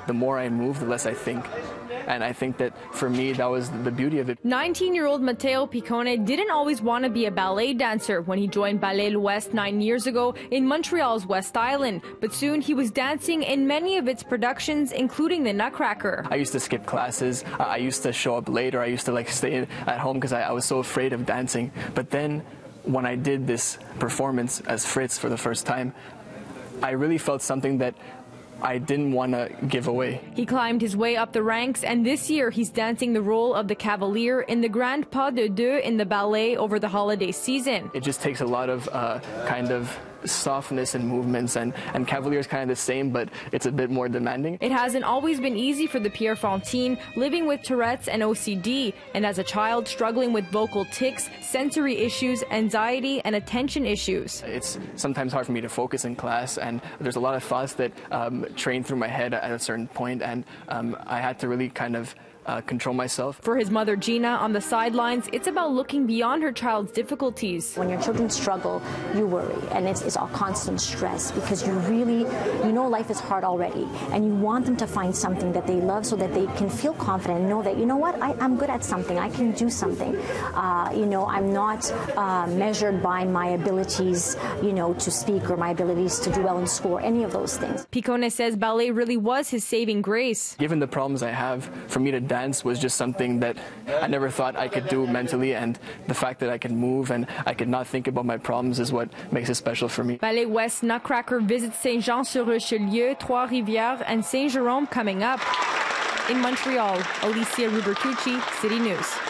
the more I move, the less I think. And I think that for me, that was the beauty of it. 19-year-old Matteo Piccone didn't always want to be a ballet dancer when he joined Ballet L'Ouest 9 years ago in Montreal's West Island. But soon he was dancing in many of its productions, including the Nutcracker. I used to skip classes. I used to show up later. I used to stay at home because I was so afraid of dancing. But then when I did this performance as Fritz for the first time, I really felt something that I didn't want to give away. He climbed his way up the ranks, and this year he's dancing the role of the Cavalier in the Grand Pas de Deux in the ballet over the holiday season. It just takes a lot of kind of softness and movements, and Cavalier is kind of the same, but it's a bit more demanding. It hasn't always been easy for the Pierrefontaine, living with Tourette's and OCD, and as a child struggling with vocal tics, sensory issues, anxiety, and attention issues. It's sometimes hard for me to focus in class, and there's a lot of thoughts that train through my head at a certain point, and I had to really kind of control myself. For his mother Gina on the sidelines, it's about looking beyond her child's difficulties. When your children struggle, you worry, and it's all constant stress because you know life is hard already, and you want them to find something that they love so that they can feel confident and know that, you know what, I'm good at something, I can do something. I'm not measured by my abilities, to speak or my abilities to do well in school or any of those things. Piccone says ballet really was his saving grace. Given the problems I have, for me to dance was just something that I never thought I could do mentally, and the fact that I can move and I could not think about my problems is what makes it special for me. Ballet West Nutcracker visits Saint-Jean-sur-Richelieu, Trois-Rivières, and Saint-Jérôme coming up. In Montreal, Alicia Rubertucci, City News.